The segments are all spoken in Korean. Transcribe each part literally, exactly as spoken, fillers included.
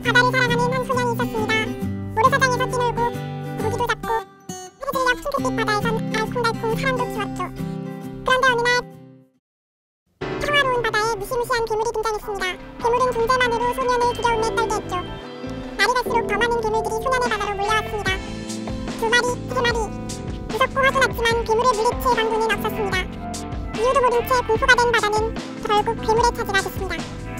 바다를 사랑하는 한 소년이 있었습니다. 모래사장에서 뛰놀고 고기도 잡고 해질녘 핑크빛 바다에선 알콩달콩 사람도 키웠죠. 그런데 어느 날 평화로운 바다에 무시무시한 괴물이 등장했습니다. 괴물은 존재만으로 소년을 두려움에 떨게 했죠. 날이 갈수록 더 많은 괴물들이 소년의 바다로 몰려왔습니다. 두 마리, 세 마리. 무섭고 화도 났지만 괴물을 물리칠 방도는 없었습니다. 이유도 모른 채 공포가 된 바다는 결국 괴물의 차지가 됐습니다.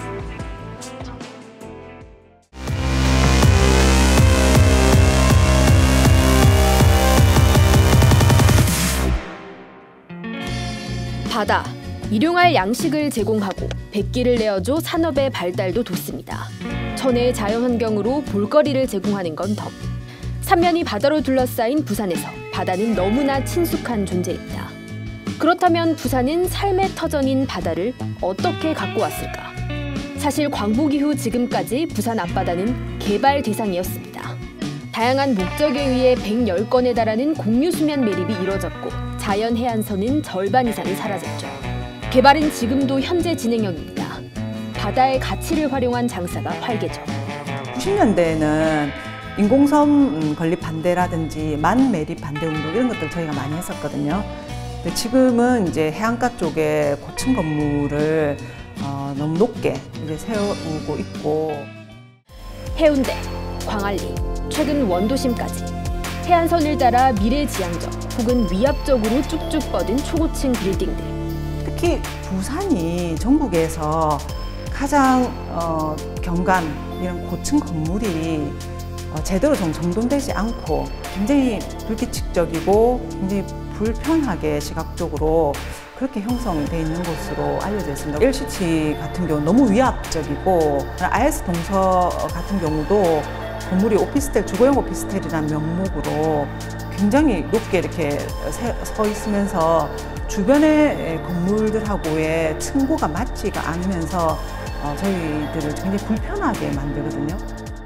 바다, 일용할 양식을 제공하고 백기를 내어줘 산업의 발달도 돋습니다. 천혜의 자연환경으로 볼거리를 제공하는 건 덤. 삼면이 바다로 둘러싸인 부산에서 바다는 너무나 친숙한 존재입니다. 그렇다면 부산은 삶의 터전인 바다를 어떻게 갖고 왔을까? 사실 광복 이후 지금까지 부산 앞바다는 개발 대상이었습니다. 다양한 목적에 의해 백십 건에 달하는 공유수면 매립이 이뤄졌고 자연 해안선은 절반 이상이 사라졌죠. 개발은 지금도 현재 진행형입니다. 바다의 가치를 활용한 장사가 활개죠. 구십 년대에는 인공섬 건립 반대라든지 만 매립 반대 운동 이런 것들 저희가 많이 했었거든요. 근데 지금은 이제 해안가 쪽에 고층 건물을 어, 너무 높게 이제 세우고 있고 해운대, 광안리, 최근 원도심까지 해안선을 따라 미래지향적 혹은 위압적으로 쭉쭉 뻗은 초고층 빌딩들. 특히 부산이 전국에서 가장 어, 경관 이런 고층 건물이 어, 제대로 좀 정돈되지 않고 굉장히 불규칙적이고 굉장히 불편하게 시각적으로 그렇게 형성되어 있는 곳으로 알려져 있습니다. 엘씨티 같은 경우 너무 위압적이고 아이에스 동서 같은 경우도 건물이 오피스텔, 주거용 오피스텔이라는 명목으로 굉장히 높게 이렇게 서 있으면서 주변의 건물들하고의 층고가 맞지가 않으면서 저희들을 굉장히 불편하게 만들거든요.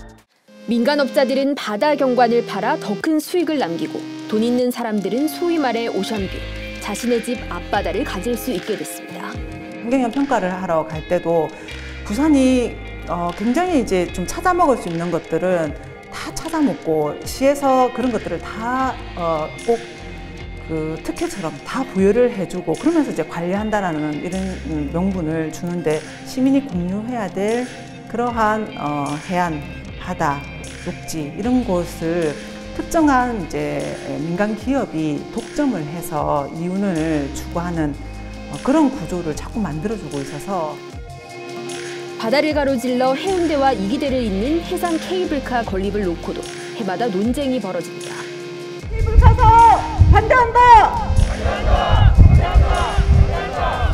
민간업자들은 바다 경관을 팔아 더 큰 수익을 남기고 돈 있는 사람들은 소위 말해 오션뷰, 자신의 집 앞바다를 가질 수 있게 됐습니다. 환경영 평가를 하러 갈 때도 부산이 어, 굉장히 이제 좀 찾아 먹을 수 있는 것들은 다 찾아 먹고 시에서 그런 것들을 다 어, 꼭 그 특혜처럼 다 부여를 해주고 그러면서 이제 관리한다라는 이런 명분을 주는데 시민이 공유해야 될 그러한 어, 해안, 바다, 녹지 이런 곳을 특정한 이제 민간 기업이 독점을 해서 이윤을 추구하는 어, 그런 구조를 자꾸 만들어주고 있어서. 바다를 가로질러 해운대와 이기대를 잇는 해상 케이블카 건립을 놓고도 해마다 논쟁이 벌어집니다. 케이블 사서 반대한다! 반대한다! 반대한다! 반대한다!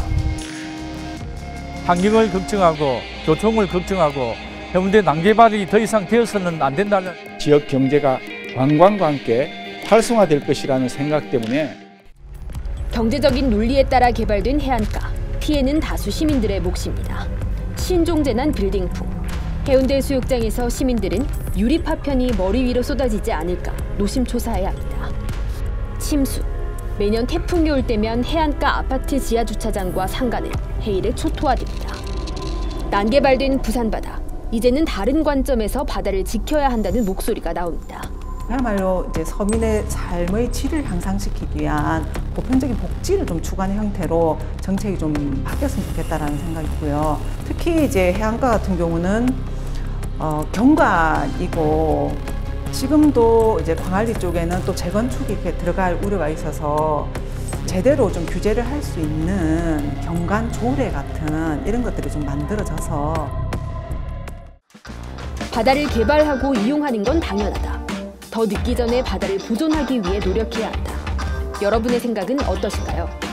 환경을 걱정하고 교통을 걱정하고 해운대 난개발이 더 이상 되어서는 안 된다는 지역 경제가 관광과 함께 활성화될 것이라는 생각 때문에 경제적인 논리에 따라 개발된 해안가, 피해는 다수 시민들의 몫입니다. 신종재난 빌딩풍. 해운대 수욕장에서 시민들은 유리 파편이 머리 위로 쏟아지지 않을까 노심초사해야 합니다. 침수. 매년 태풍이 올 때면 해안가 아파트 지하 주차장과 상가는 해일에 초토화됩니다. 난개발된 부산바다. 이제는 다른 관점에서 바다를 지켜야 한다는 목소리가 나옵니다. 그야말로 이제 서민의 삶의 질을 향상시키기 위한 보편적인 복지를 좀 추구하는 형태로 정책이 좀 바뀌었으면 좋겠다라는 생각이고요. 특히 이제 해안가 같은 경우는 어, 경관이고 지금도 이제 광안리 쪽에는 또 재건축이 이렇게 들어갈 우려가 있어서 제대로 좀 규제를 할 수 있는 경관 조례 같은 이런 것들이 좀 만들어져서 바다를 개발하고 이용하는 건 당연하다. 더 늦기 전에 바다를 보존하기 위해 노력해야 한다. 여러분의 생각은 어떠신가요?